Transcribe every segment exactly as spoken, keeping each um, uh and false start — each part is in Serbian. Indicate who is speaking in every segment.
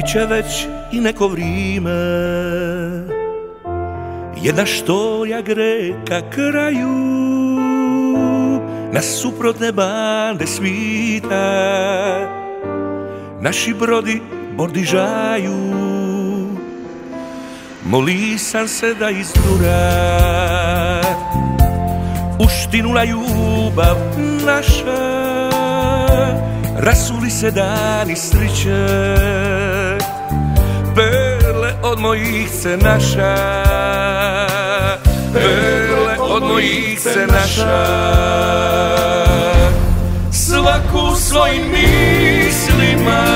Speaker 1: Biće već i neko vrime, jedna štorja gre ka kraju, nas suprotne bande svita, naši brodi bordižaju. Moli sam se da izdura uštinula ljubav naša, rasuli se dani sreće, perle od mojih se naša, perle od mojih se naša. Svaku svojim mislima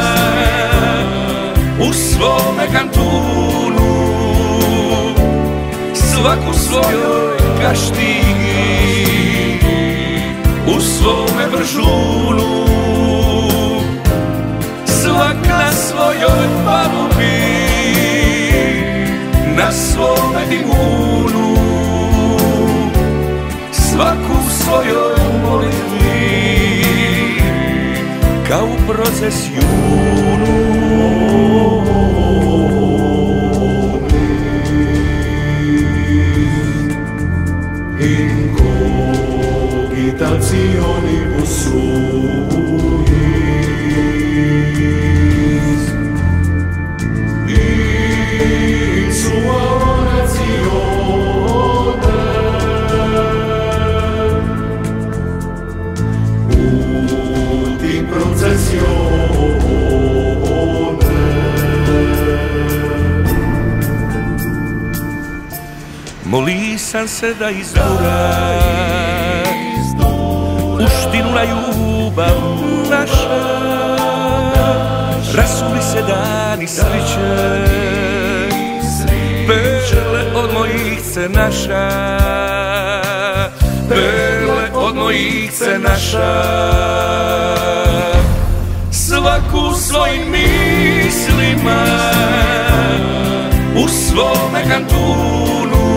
Speaker 1: u svome kantunu, svaku svojoj kaštigi u svome bržunu, svak na svojoj palubi, na svome dimunu, svaku svojoj molitvi kao u procesijunu.
Speaker 2: In cogitationibus suis, in sua oratione, ut in processione.
Speaker 1: Moli sam se da izdura uštinula ljubav naša, rasuli se dani sreće, perle od mojih se naša, perle od mojih se naša. Svaku svojim mislima u svome kantunu,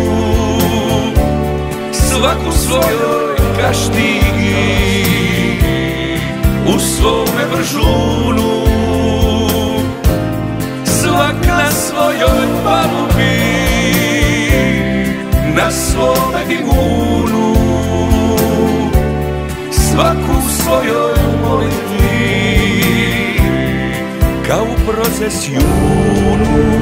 Speaker 1: svaku svojoj kaštigi u svome bržunu, svak na svojoj palubi, na svome dimunu, svaku svojoj molitvi kao u procesijunu.